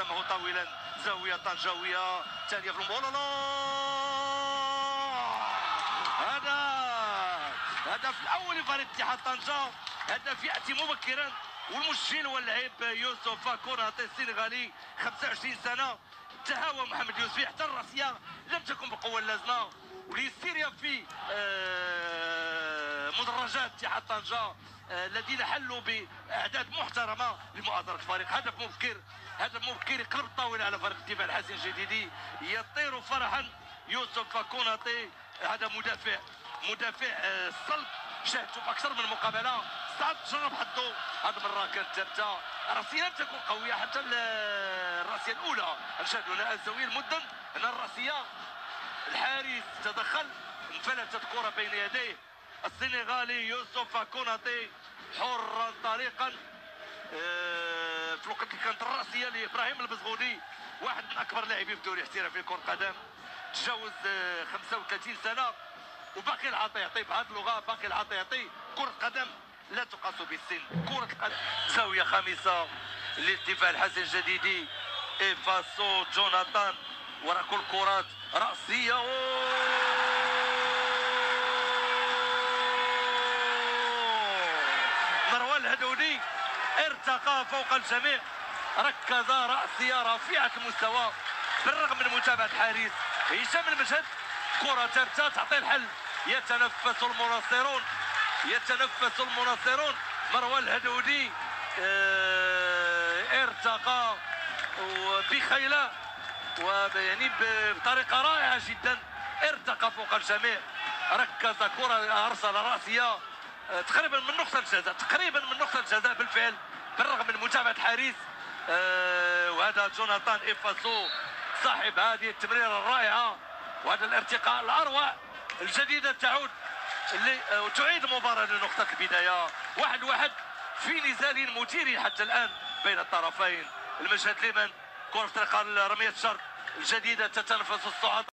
قدمه طويلا، زاويه طنجاويه ثانيه في المباراه. هدف الاول لفريق اتحاد طنجه، هدف ياتي مبكرا، والمسجل هو اللاعب يوسف كوناتي السنغالي 25 سنه. تهاوى محمد يوسف حتى الراسيه لم تكن بالقوه اللازمه، وليستيريا في مدرجات اتحاد طنجه الذين حلوا باعداد محترمه لمؤازره الفريق. هدف مبكر يقلب الطاوله على فريق الدفاع الحسن الجديدي، يطير فرحا يوسف كوناتي. هذا مدافع صلب، شاهدته في اكثر من مقابله، صعد جرب حظه. هذه المره كانت ثابته، الراسيه لم تكن قويه حتى الراسيه الاولى. نشاهدوا هنا الزاويه المدن، هنا الراسيه الحارس تدخل، انفلتت كره بين يديه السنغالي يوسف كوناتي حرا طريقا. في الوقت اللي كانت الراسيه لابراهيم البزغوني، واحد من اكبر لاعبين في الدوري الاحترافي لكره القدم، تجاوز 35 سنه وباقي العطاء يعطي. بهذه اللغه باقي العطاء يعطي. كره القدم لا تقاس بالسن، كره القدم. زاويه خامسه للدفاع الحسن الجديدي، ايفاسو جوناثان وراء كل كرات راسيه. مروان الهدوني ارتقى فوق الجميع، ركز راسيه رفيعه المستوى بالرغم من متابعه الحارس هشام المجهد. كره ثابته تعطي الحل، يتنفس المناصرون. مروان الهدوني ارتقى بخيلاء ويعني بطريقه رائعه جدا، ارتقى فوق الجميع، ركز كره، ارسل راسيه تقريبا من نقطه الجزاء بالفعل بالرغم من متابعه الحارس. وهذا جوناثان ايفاسو صاحب هذه التمريره الرائعه وهذا الارتقاء الاروع. الجديده تعيد المباراه لنقطه البدايه، 1-1 في نزال مثير حتى الان بين الطرفين. المشهد لمن كره في طريق رميه الشرق، الجديده تتنفس الصعود.